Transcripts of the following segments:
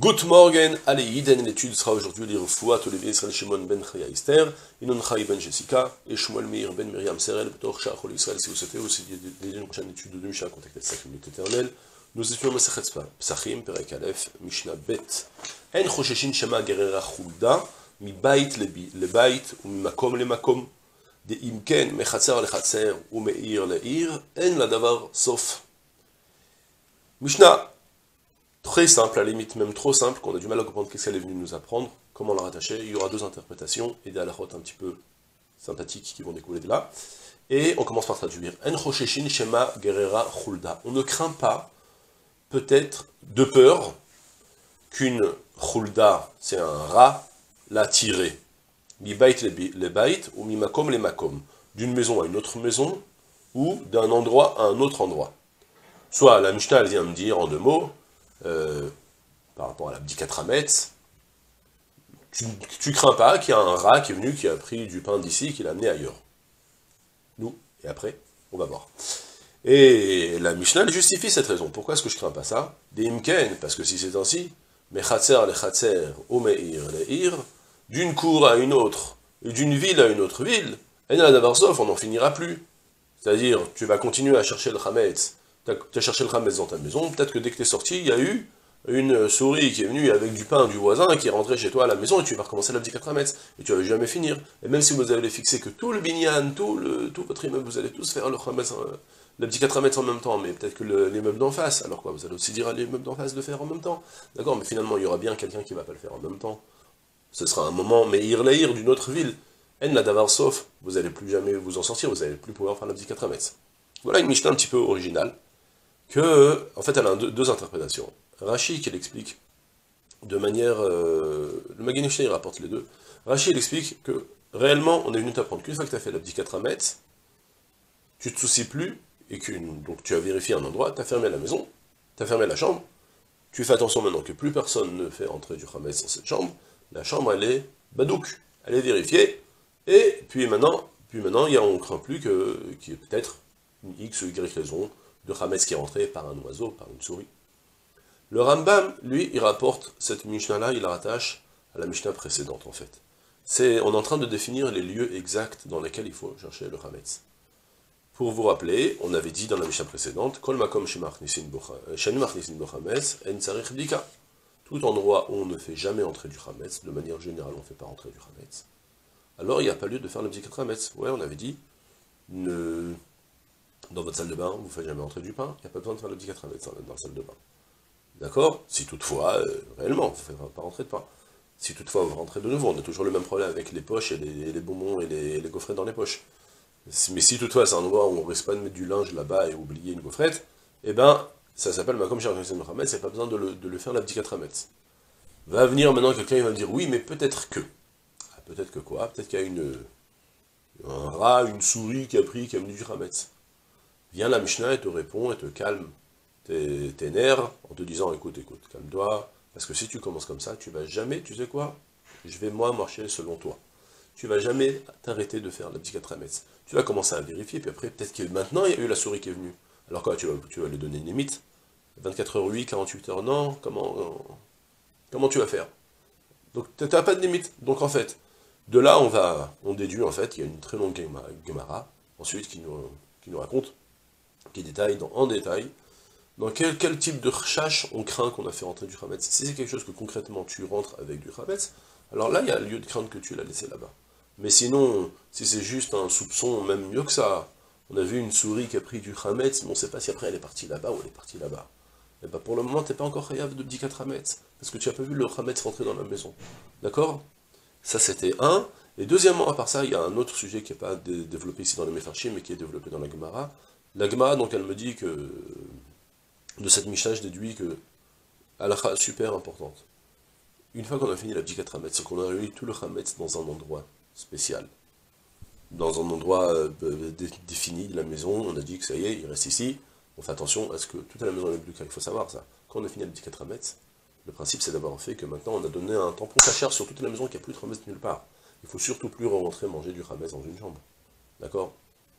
Good morning, allez, Yiden, l'étude sera aujourd'hui l'Irfoua, Tolevi Israël Shimon ben Chaya Esther, Inon Chai ben Jessica, et Shmuel Meir ben Miriam Serel, Btor Shachol Israël, si vous souhaitez aussi une prochaine étude de Mishnah, contactez 5 minutes éternelles. Nous étudions Masechet Psachim, Perek Aleph, Mishnah Bet. En Chosheshin Shema Gerera Chulda, mi Bait le Bait, ou mi Makom le Makom, de Imken, Mechatzer le Chatzer, ou Meir le Ir, En la Davar Sof. Mishnah. Très simple, à la limite même trop simple, qu'on a du mal à comprendre qu'est-ce qu'elle est venue nous apprendre, comment la rattacher. Il y aura deux interprétations, et des halachot un petit peu sympathiques qui vont découler de là. Et on commence par traduire. En chosheshin shema gerera chulda. On ne craint pas, peut-être, de peur, qu'une chulda, c'est un rat, l'a tiré. Mi bait les bait, ou mi makom les makom. D'une maison à une autre maison, ou d'un endroit à un autre endroit. Soit la Mishnah, elle vient me dire en deux mots, par rapport à la Bdikat Hametz, tu crains pas qu'il y a un rat qui est venu, qui a pris du pain d'ici, qui l'a amené ailleurs. Nous, et après, on va voir. Et la Mishnah elle justifie cette raison. Pourquoi est-ce que je crains pas ça? Des imken, parce que si c'est ainsi, mechatzer le chatzer, ou meir le ir, d'une cour à une autre, et d'une ville à une autre ville, et là d'Avarsov, on n'en finira plus. C'est-à-dire, tu vas continuer à chercher le Hametz. Tu as cherché le Hametz dans ta maison, peut-être que dès que tu es sorti, il y a eu une souris qui est venue avec du pain du voisin, qui est rentrée chez toi à la maison, et tu vas recommencer la Bdikat Hametz, et tu vas jamais finir. Et même si vous allez fixer que tout le binyan, tout votre immeuble, vous allez tous faire le Hametz, la Bdikat Hametz en même temps, mais peut-être que l'immeuble d'en face, alors quoi, vous allez aussi dire à l'immeuble d'en face de le faire en même temps. D'accord, mais finalement, il y aura bien quelqu'un qui va pas le faire en même temps. Ce sera un moment, mais ir d'une autre ville. En la davar sauf, vous allez plus jamais vous en sortir, vous n'allez plus pouvoir faire la Bdikat Hametz. Voilà une Mishnah un petit peu originale, que, en fait, elle a deux interprétations. Rashi, qui l'explique de manière... le Magen Mishnah, il rapporte les deux. Rashi, il explique que, réellement, on est venu t'apprendre qu'une fois que tu as fait la Bdikat Hametz, tu ne te soucies plus, et donc tu as vérifié un endroit, tu as fermé la maison, tu as fermé la chambre, tu fais attention maintenant que plus personne ne fait entrer du Hametz dans cette chambre, la chambre, elle est badouk, elle est vérifiée, et puis maintenant on ne craint plus qu'il y ait peut-être une X ou Y raison de Hametz qui est rentré par un oiseau, par une souris. Le Rambam, lui, il rapporte cette Mishnah-là, il la rattache à la Mishnah précédente, en fait. On est en train de définir les lieux exacts dans lesquels il faut chercher le Hametz. Pour vous rappeler, on avait dit dans la Mishnah précédente, Kol makom shenu machnisin bo Hametz, en tzarich bdika. Tout endroit où on ne fait jamais entrer du Hametz, de manière générale, on ne fait pas entrer du Hametz, alors il n'y a pas lieu de faire le Bdikat Hametz. Ouais, on avait dit, dans votre salle de bain, vous ne faites jamais entrer du pain, il n'y a pas besoin de faire le Bdikat Hametz dans la salle de bain. D'accord? Si toutefois, réellement, vous ne faites pas rentrer de pain. Si toutefois vous rentrez de nouveau, on a toujours le même problème avec les poches et les bonbons et les gaufrettes dans les poches. Mais si toutefois c'est un endroit où on ne risque pas de mettre du linge là-bas et oublier une gaufrette, eh ben, ça s'appelle Makom Shenu Machnisin, il n'y a pas besoin de le faire la Bdikat Hametz. Va venir maintenant quelqu'un, il va me dire, oui, mais peut-être que. Ah, peut-être que quoi? Peut-être qu'il y a un rat, une souris qui a amené du Hametz. Viens la Mishnah et te répond et te calme tes nerfs en te disant, écoute, calme-toi, parce que si tu commences comme ça, tu vas jamais, tu sais quoi? Je vais moi marcher selon toi. Tu vas jamais t'arrêter de faire la Bdikat Hametz. Tu vas commencer à vérifier, puis après, peut-être que maintenant, il y a eu la souris qui est venue. Alors quoi, tu vas lui donner une limite? 24 heures oui, 48 heures non? Comment tu vas faire? Donc, tu n'as pas de limite. Donc, en fait, de là, on déduit, en fait, il y a une très longue Gemara, ensuite, qui nous raconte, qui détaille en détail, dans quel type de chash on craint qu'on a fait rentrer du Hametz. Si c'est quelque chose que concrètement tu rentres avec du Hametz, alors là, il y a lieu de craindre que tu l'as laissé là-bas. Mais sinon, si c'est juste un soupçon, même mieux que ça, on a vu une souris qui a pris du Hametz, mais on ne sait pas si après elle est partie là-bas ou elle est partie là-bas. Et bien pour le moment, tu n'es pas encore chayav de Bdikat Hametz, parce que tu n'as pas vu le Hametz rentrer dans la maison. D'accord? Ça c'était un. Et deuxièmement, à part ça, il y a un autre sujet qui n'est pas développé ici dans les Mefarshim, mais qui est développé dans la Gemara. La Gemara, donc, elle me dit que, de cette Mishnah, je déduis que, halakha super importante. Une fois qu'on a fini la Bdikat Hametz, c'est qu'on a réuni tout le Hametz dans un endroit spécial. Dans un endroit défini de la maison, on a dit que ça y est, il reste ici. On fait attention à ce que toute la maison est bleue, il faut savoir ça. Quand on a fini la Bdikat Hametz, le principe c'est d'avoir fait que maintenant on a donné un tampon cachère sur toute la maison qu'il n'y a plus de Hametz nulle part. Il ne faut surtout plus rentrer manger du Hametz dans une chambre. D'accord?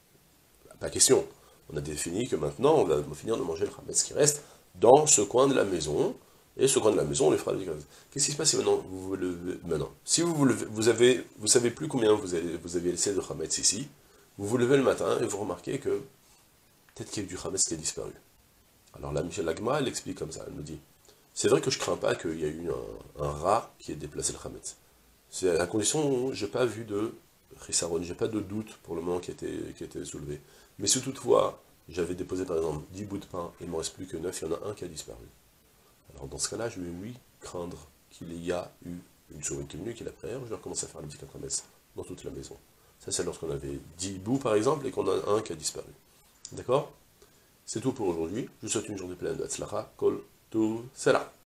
Pas question. On a défini que maintenant on va finir de manger le Hametz qui reste dans ce coin de la maison, Et ce coin de la maison, on les fera avec. Qu'est-ce qui se passe si maintenant vous le levez maintenant? Si vous savez plus combien vous avez laissé de Hametz ici, vous vous levez le matin et vous remarquez que peut-être qu'il y a eu du Hametz qui a disparu. Alors là, Michel Lagma, elle explique comme ça, elle me dit, c'est vrai que je crains pas qu'il y ait eu un rat qui ait déplacé le Hametz. C'est à la condition où j'ai pas vu de Chisaron, j'ai pas de doute pour le moment qui était soulevé. Mais si toutefois, j'avais déposé par exemple 10 bouts de pain et il ne m'en reste plus que 9, il y en a un qui a disparu. Alors dans ce cas-là, je vais oui craindre qu'il y a eu une souris qui est venue, qui est la prière, je vais recommencer à faire le petit 4 messe dans toute la maison. Ça c'est lorsqu'on avait 10 bouts par exemple et qu'on a un qui a disparu. D'accord? C'est tout pour aujourd'hui. Je vous souhaite une journée pleine de Hatzlacha, Kol, tout, c'est là.